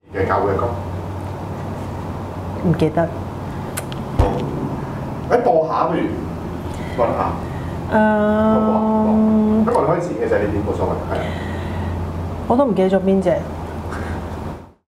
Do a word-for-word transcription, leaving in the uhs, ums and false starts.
嘅教會嘅歌， 唔記得。 好，誒播下不如揾下。 誒、 咁我哋可以自己嘅就係呢啲冇所謂，係。 我都唔記得咗邊隻。